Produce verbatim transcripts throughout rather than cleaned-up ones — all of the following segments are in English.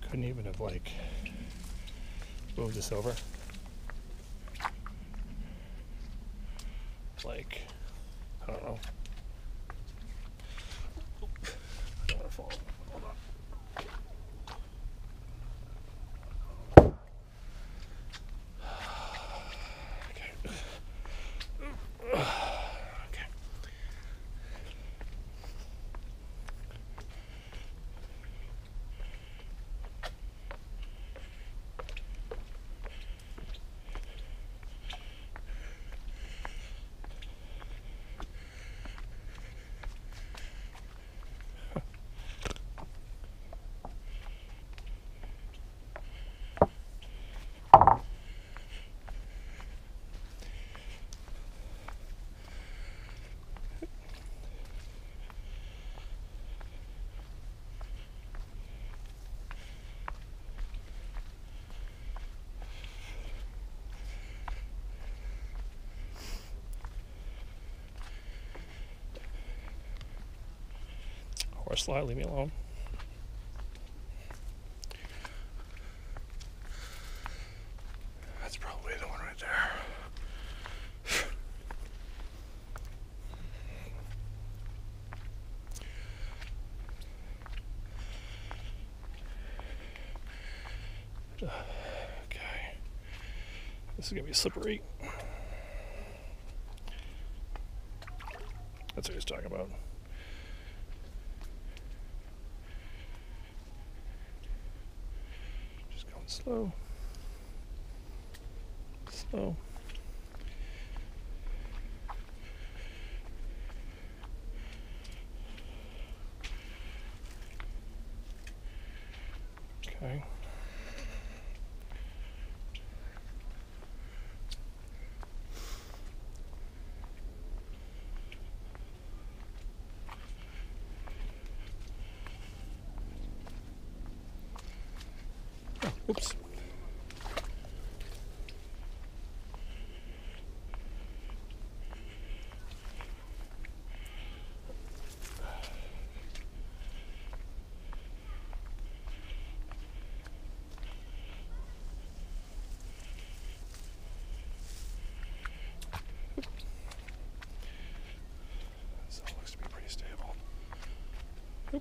Couldn't even have like moved this over. Like, I don't know. I don't want to fall. Hold on. Horse slide, leave me alone. That's probably the one right there. Okay. This is gonna be slippery. That's what he's talking about. Just going slow. Slow. Okay. Oh, oops. So it looks to be pretty stable. Oop.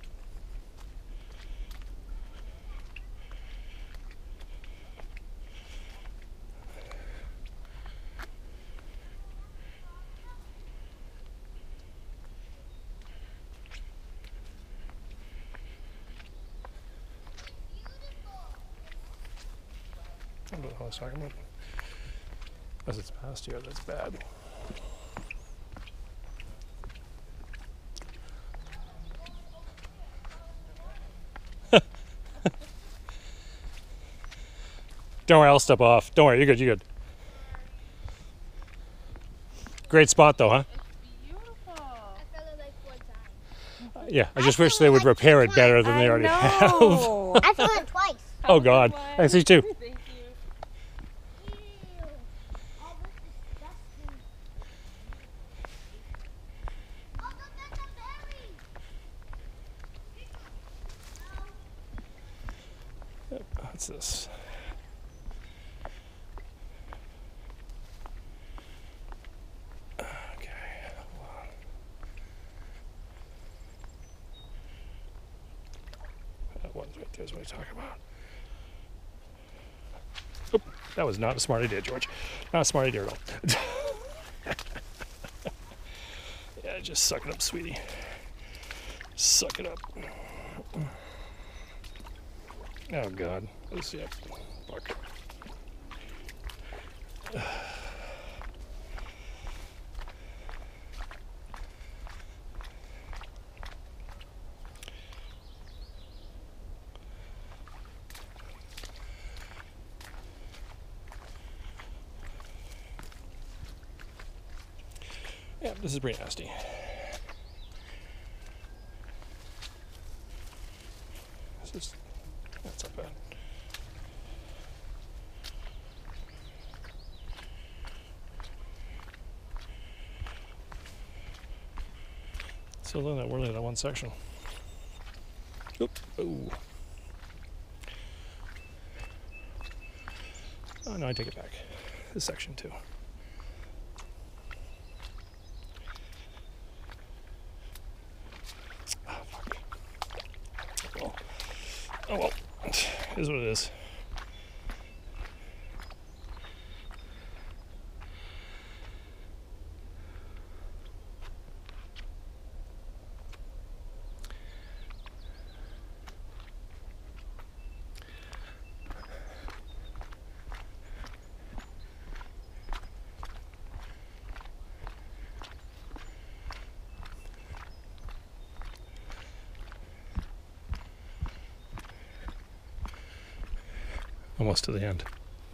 I don't know what I was talking about. As it's past here, that's bad. Don't worry, I'll step off. Don't worry, you're good, you're good. Great spot though, huh? It's beautiful. I fell in like four times. Uh, yeah, I just wish they would repair it better than they already have. know. I fell in twice. Oh God, I see too. Thank you. Ew. Oh, this is disgusting. Oh, look, that's a berry. What's this? Okay, hold on. That one's right there is what I talk about. Oop, that was not a smart idea, George. Not a smart idea at all. Yeah, just suck it up, sweetie. Suck it up. Oh God. Let's see. Fuck. Yeah, this is pretty nasty. This is, that's not bad. So then we're only in that one section. Oop. Oh. Oh no, I take it back. This section too. Oh fuck. Well, oh well. It is what it is. Almost to the end.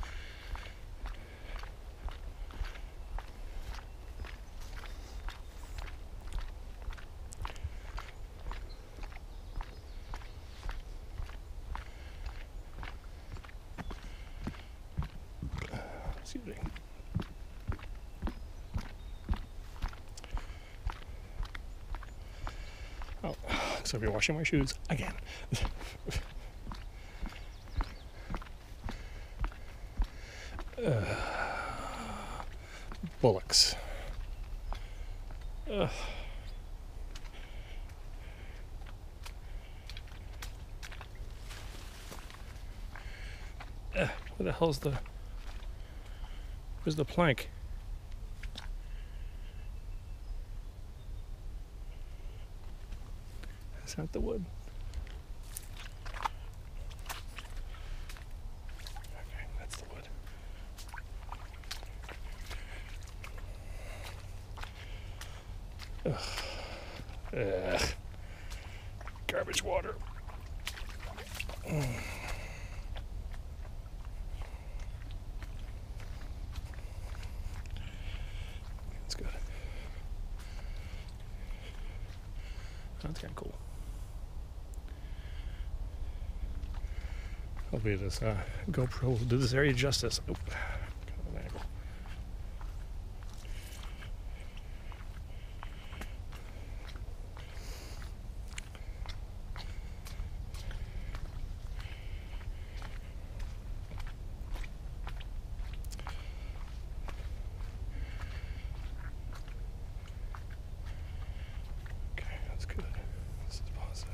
Excuse me. Oh, so if you're washing my shoes again. uh, bullocks. Ugh. Uh, where the hell's the... Where's the plank? That's not the wood. Okay, that's the wood. Ugh. Ugh. Garbage water. Mm. That's good. That's kind of cool. Hopefully this uh, GoPro will do this area justice. Oh, kind of an angle. Okay, that's good. This is positive.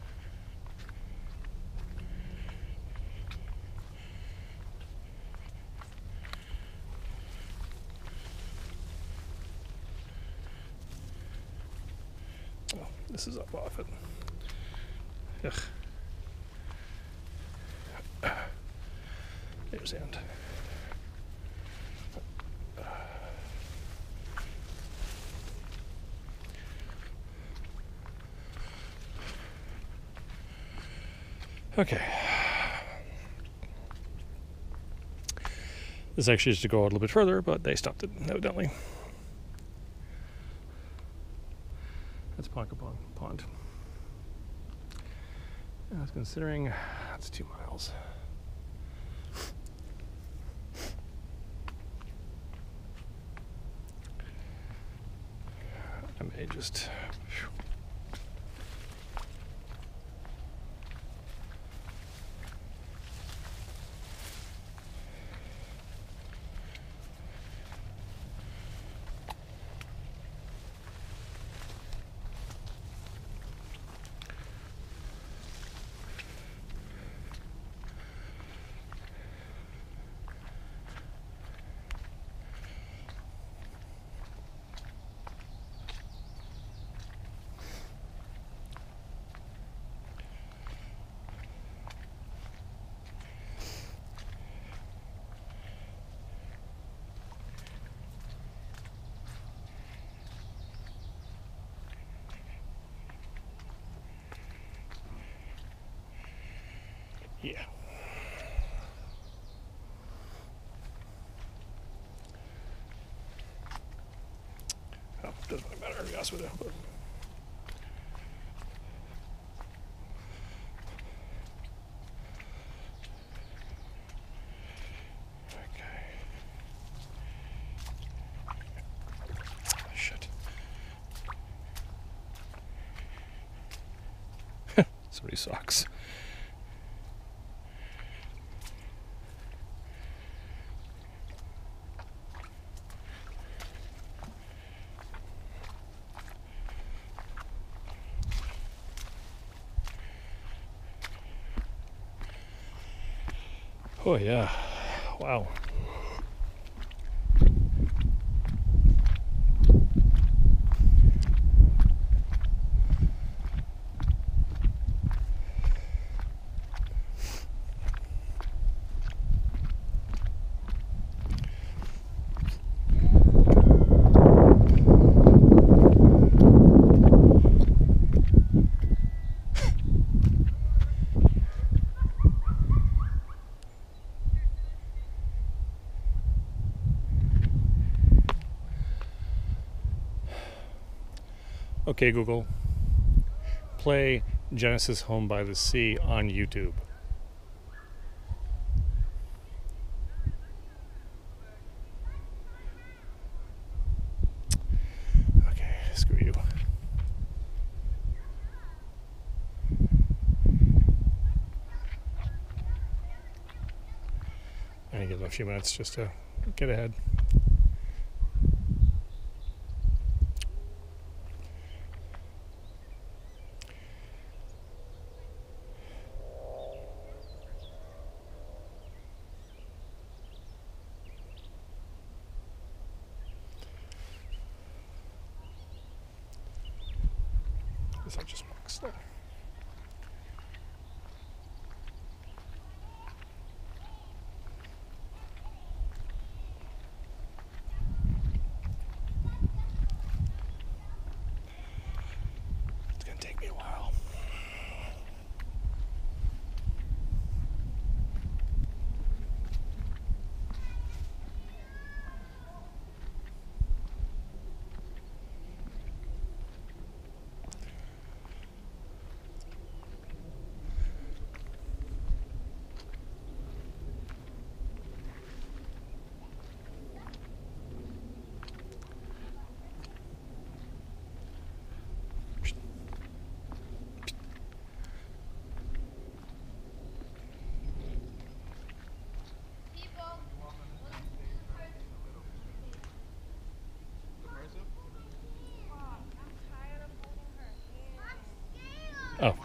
Oh, this is up off it. Ugh. There's the end. Okay. This actually is to go out a little bit further, but they stopped it, evidently. That's Ponkapong Pond. I was considering that's two miles. I may just. Phew. Yeah. Oh, doesn't really matter, to be honest with you. But okay. Shit. So many socks. Oh yeah, wow. Okay, Google, play Genesis Home by the Sea on YouTube. Okay, screw you. I need to give them a few minutes just to get ahead. Guess I'll just walk slow. It's gonna take me a while. Oh.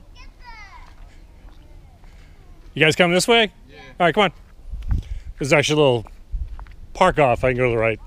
You guys coming this way? Yeah. All right, come on. There's actually a little park off. I can go to the right.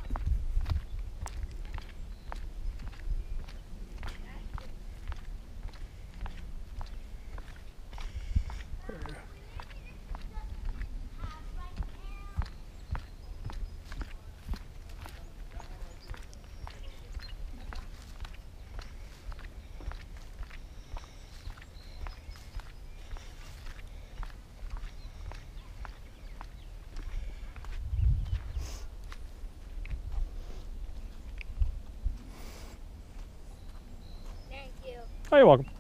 Thank you. Oh, you're welcome.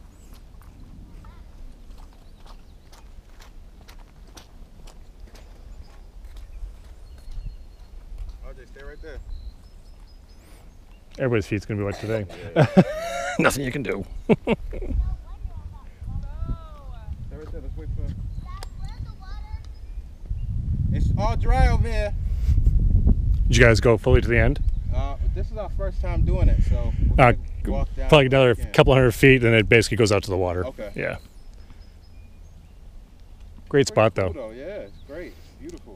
R J, stay right there. Everybody's feet's gonna be wet today. Nothing you can do. Stay right there. Let's wait for. Where's the water? It's all dry over here. Did you guys go fully to the end? Uh, this is our first time doing it, so we're Uh, gonna walk down. Probably another again. couple hundred feet, and it basically goes out to the water. Okay. Yeah. Great Pretty spot, cool, though. Yeah, it's great. It's beautiful.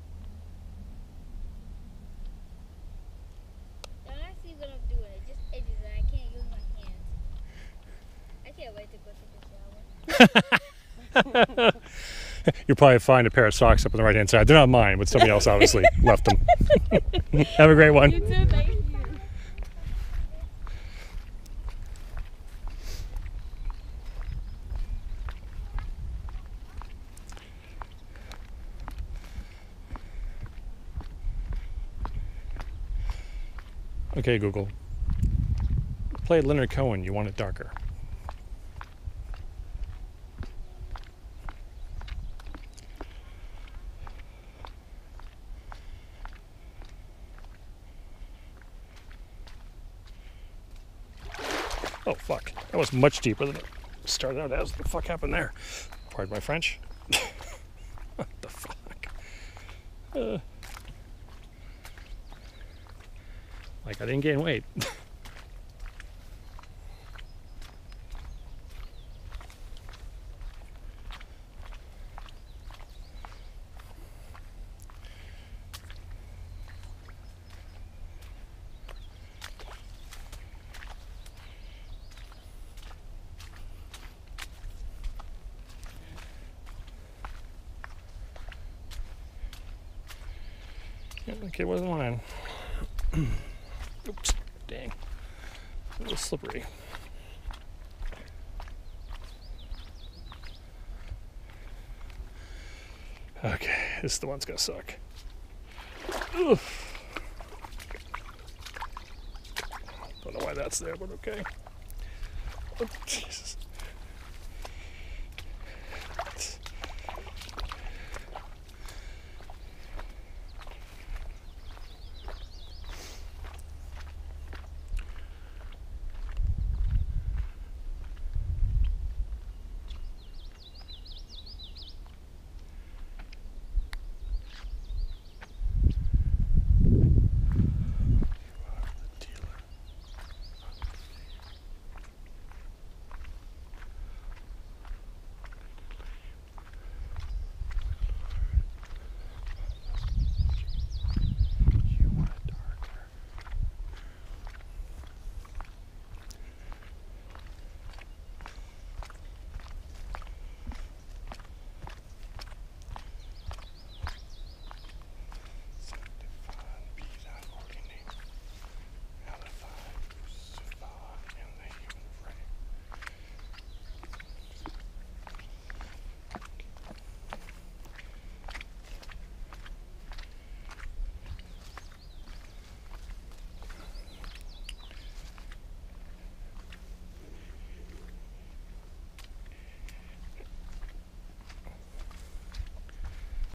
I'm actually gonna do it. Just edges and I can't use my hands. I can't wait to go take a shower. You'll probably find a pair of socks up on the right-hand side. They're not mine, but somebody else obviously left them. Have a great one. You too, thank you. Okay, Google. Play Leonard Cohen. You want it darker. Oh, fuck. That was much deeper than it started out as. What the fuck happened there? Pardon my French. What the fuck? Uh, like, I didn't gain weight. Yeah, the kid wasn't lying. Oops, dang. A little slippery. Okay, this is the one's gonna suck. Ugh. Don't know why that's there, but okay. Oh, Jesus.